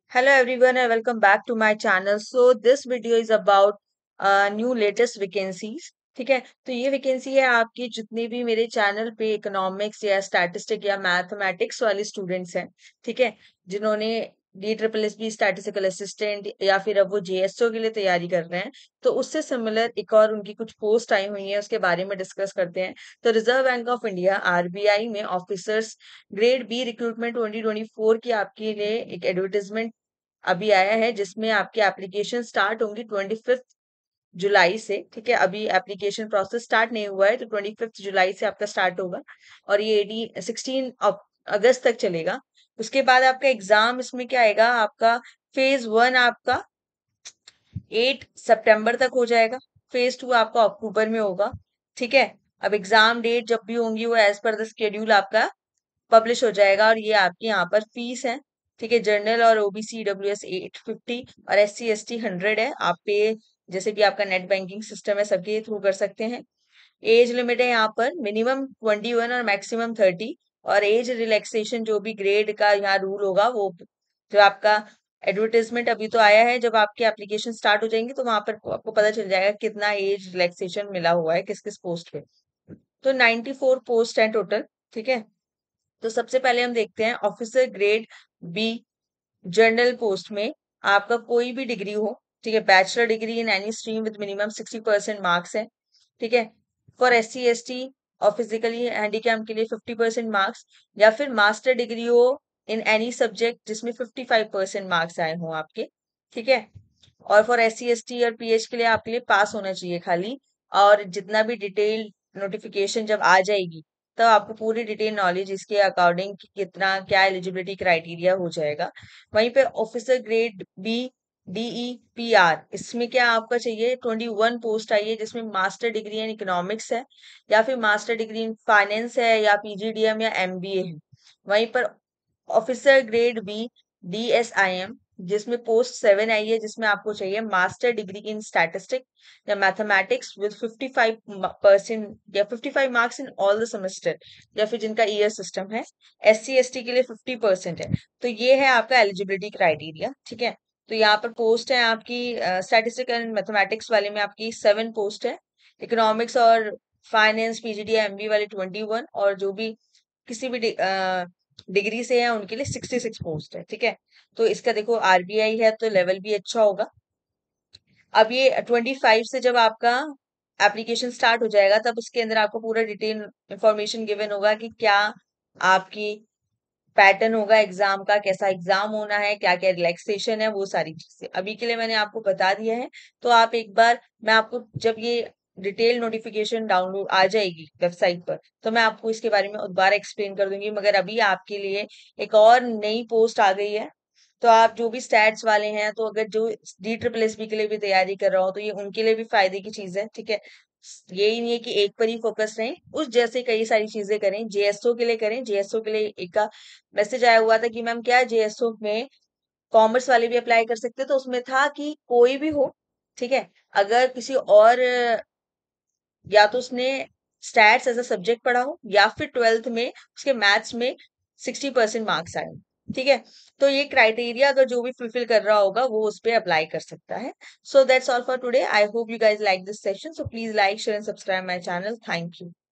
Hello everyone and welcome back to my channel. So this video is about new latest vacancies. ठीक है, तो ये vacancy है आपकी जितने भी मेरे चैनल पे इकोनॉमिक्स या स्टैटिस्टिक या मैथमेटिक्स वाले स्टूडेंट्स हैं, ठीक है, जिन्होंने DSSS स्टैटिस्टिकल असिस्टेंट या फिर अब वो JSO के लिए तैयारी कर रहे हैं, तो उससे सिमिलर एक और उनकी कुछ पोस्ट आई हुई है, उसके बारे में डिस्कस करते हैं। तो reserve bank of India RBI में ऑफिसर्स ग्रेड बी रिक्रूटमेंट 2024 की आपके लिए एक एडवर्टीजमेंट अभी आया है, जिसमें आपकी एप्लीकेशन स्टार्ट होंगी 25 जुलाई से। ठीक है, अभी एप्लीकेशन प्रोसेस स्टार्ट नहीं हुआ है, तो 25 जुलाई से आपका स्टार्ट होगा और ये 16 अगस्त तक चलेगा। उसके बाद आपका एग्जाम इसमें क्या आएगा, आपका फेज 1 आपका 8 सितंबर तक हो जाएगा, फेज 2 आपका अक्टूबर में होगा। ठीक है, अब एग्जाम डेट जब भी होंगी वो एज पर द शेड्यूल आपका पब्लिश हो जाएगा। और ये आपकी यहाँ पर फीस है, ठीक है, जनरल और ओबीसी EWS 850 और SC ST 100 है। आप पे जैसे कि आपका नेट बैंकिंग सिस्टम है, सबके थ्रू कर सकते हैं। एज लिमिट है यहाँ पर मिनिमम 21 और मैक्सिमम 30। और एज रिलैक्सेशन जो भी ग्रेड का यहाँ रूल होगा, वो जो आपका एडवर्टाइजमेंट अभी तो आया है, जब आपकी एप्लीकेशन स्टार्ट हो जाएंगी तो वहां पर आपको पता चल जाएगा कितना एज रिलैक्सेशन मिला हुआ है किस किस पोस्ट पे। तो 94 पोस्ट है टोटल। ठीक है, तो सबसे पहले हम देखते हैं officer grade B general post में आपका कोई भी डिग्री हो, ठीक है, bachelor degree in any stream with minimum 60% marks है। ठीक है, फॉर SC ST और फिजिकली हैंडीकैप के लिए 50% मार्क्स, या फिर मास्टर डिग्री हो इन एनी सब्जेक्ट जिसमें 55% मार्क्स आए हों आपके। ठीक है, और फॉर SC ST और PH के लिए आपके लिए पास होना चाहिए खाली। और जितना भी डिटेल नोटिफिकेशन जब आ जाएगी, तब आपको पूरी डिटेल नॉलेज इसके अकॉर्डिंग कितना क्या एलिजिबिलिटी क्राइटेरिया हो जाएगा। वहीं पे ऑफिसर ग्रेड बी DEPR, इसमें क्या आपका चाहिए, 21 पोस्ट आई है, जिसमें मास्टर डिग्री इन इकोनॉमिक्स है, या फिर मास्टर डिग्री इन फाइनेंस है, या PGDM या MBA है। वहीं पर ऑफिसर ग्रेड बी DSIM, जिसमें पोस्ट 7 आई है, जिसमें आपको चाहिए मास्टर डिग्री इन स्टैटिस्टिक या मैथमेटिक्स विद 55% या 55 marks in all the semester, या फिर जिनका ईयर सिस्टम है। SC ST के लिए 50% है। तो ये है आपका एलिजिबिलिटी क्राइटेरिया। ठीक है, तो यहाँ पर पोस्ट है आपकी स्टैटिस्टिक एंड मैथमेटिक्स वाले में आपकी 7 पोस्ट है, इकोनॉमिक्स और फाइनेंस PGD MB वाले 21, और जो भी किसी भी डिग्री से है उनके लिए 66 पोस्ट है। ठीक है, तो इसका देखो RBI है तो लेवल भी अच्छा होगा। अब ये 25 से जब आपका एप्लीकेशन स्टार्ट हो जाएगा, तब उसके अंदर आपको पूरा डिटेल इंफॉर्मेशन गिवन होगा कि क्या आपकी पैटर्न होगा एग्जाम का, कैसा एग्जाम होना है, क्या क्या रिलैक्सेशन है, वो सारी चीजें अभी के लिए मैंने आपको बता दिया है। तो आप एक बार, मैं आपको जब ये डिटेल नोटिफिकेशन डाउनलोड आ जाएगी वेबसाइट पर, तो मैं आपको इसके बारे में दोबारा एक्सप्लेन कर दूंगी। मगर अभी आपके लिए एक और नई पोस्ट आ गई है। तो आप जो भी स्टैट्स वाले हैं, तो अगर जो DSSS के लिए भी तैयारी कर रहा हो, तो ये उनके लिए भी फायदे की चीज है। ठीक है, यही नहीं है कि एक पर ही फोकस रहें, उस जैसे कई सारी चीजें करें। JSO के लिए करें, JSO के लिए एक का मैसेज आया हुआ था कि मैम क्या JSO में कॉमर्स वाले भी अप्लाई कर सकते हैं, तो उसमें था कि कोई भी हो। ठीक है, अगर किसी और या तो उसने स्टैट्स एज अ सब्जेक्ट पढ़ा हो, या फिर 12th में उसके मैथ्स में 60% मार्क्स आए हों। ठीक है, तो ये क्राइटेरिया अगर जो भी फुलफिल कर रहा होगा वो उस पर अप्लाई कर सकता है। So that's all for today. I hope you guys like this session, so please like share and subscribe my channel. Thank you.